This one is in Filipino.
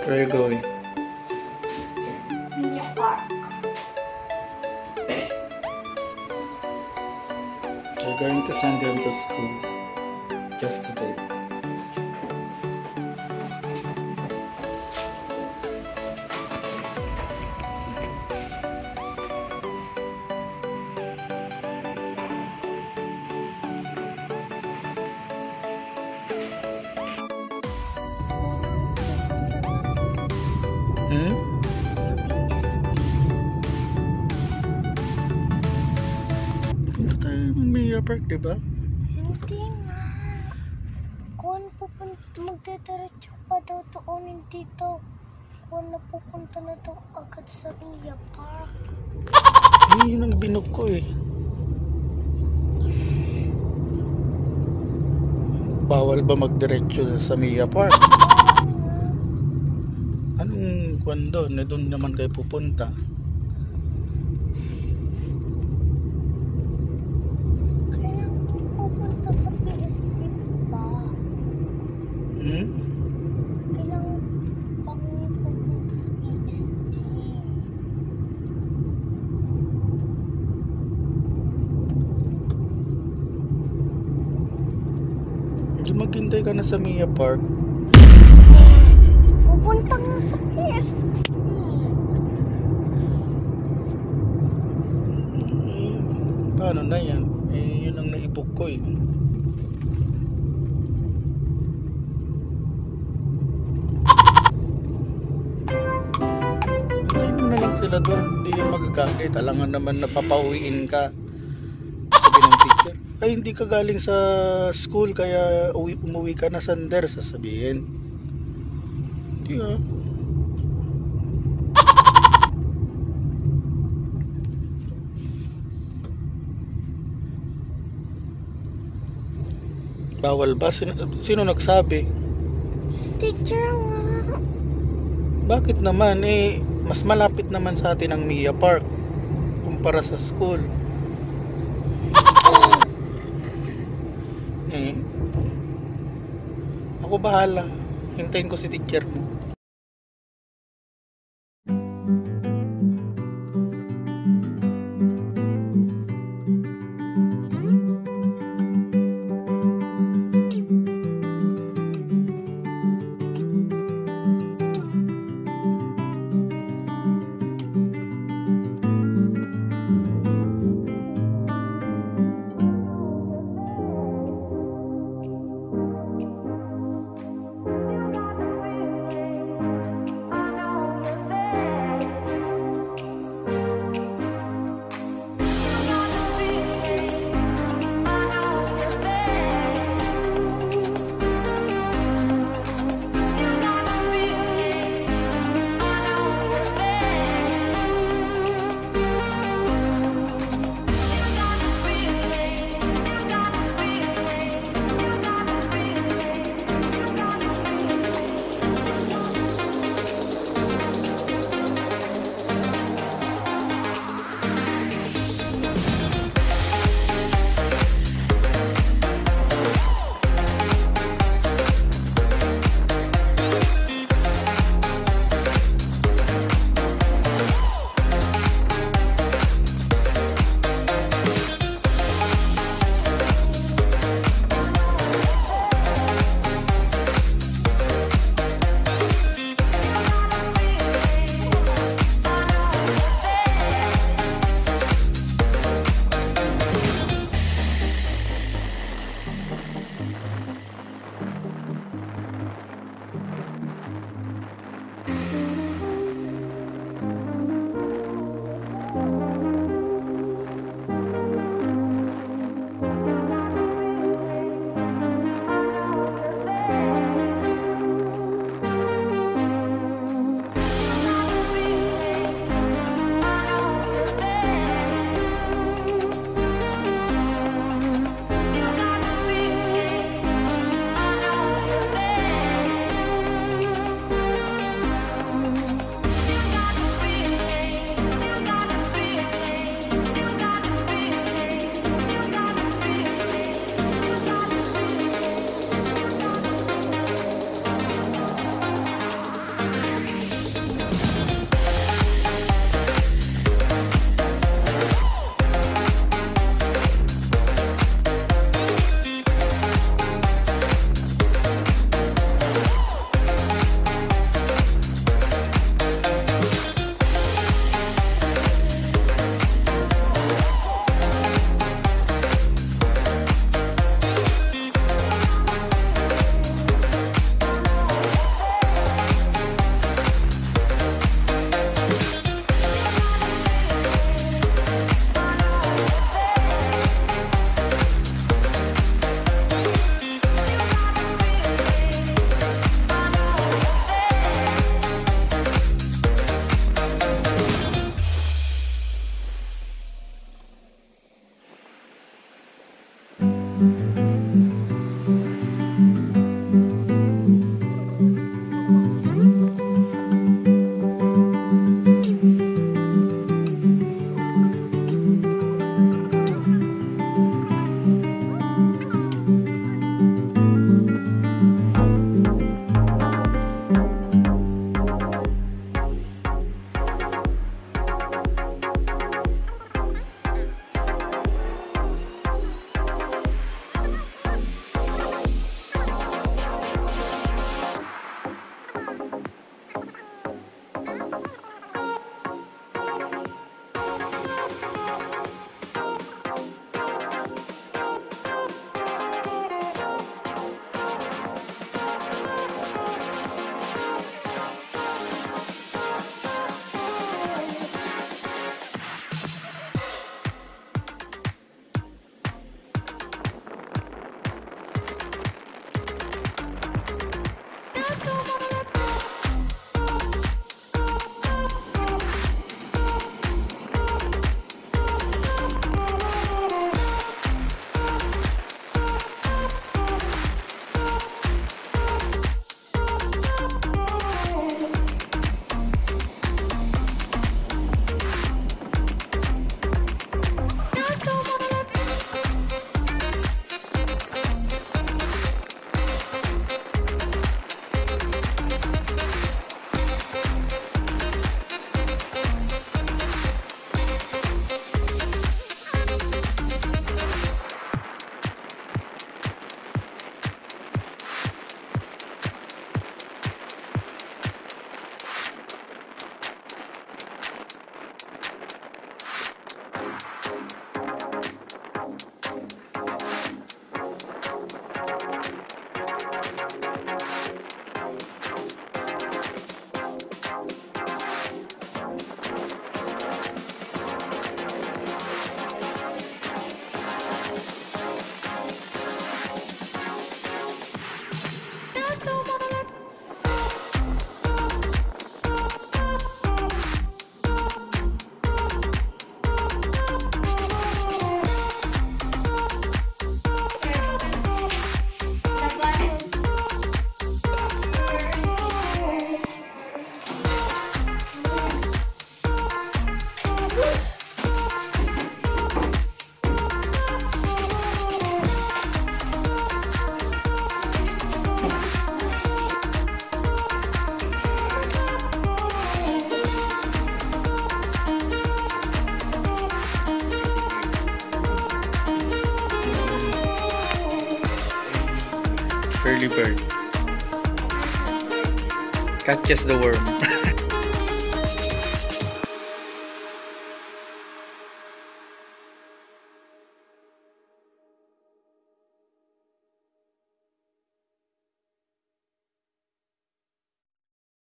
Where are you going? Mia Park. We're going to send them to school just today. Punta tayo ng Mia Park, diba? Hindi nga. Kung magdadiretso pa daw tuunin dito. Kung napupunta na daw agad sa Mia Park. Yun ang binok ko eh. Bawal ba magdiretso sa Mia Park? Anong kwan doon? Doon naman kayo pupunta. Kailangan pupunta sa PSD pa. Kailangan pang pupunta sa PSD. Hindi maghintay ka na sa Mia Park. Pupunta nga sa PSD. Paano na yan? Eh, yun ang naibok ko eh. Hintayin mo na lang sila doon. Hindi yung magagalit. Alangan naman napapauwiin ka. Sabi ng teacher, ay hindi ka galing sa school kaya umuwi ka na sander, sasabihin. Hindi ah. Bawal ba? Sino nagsabi? Teacher nga. Bakit naman eh, mas malapit naman sa atin ang Mia Park kumpara sa school. Eh, ako bahala. Hintayin ko si teacher mo. early bird catches the worm.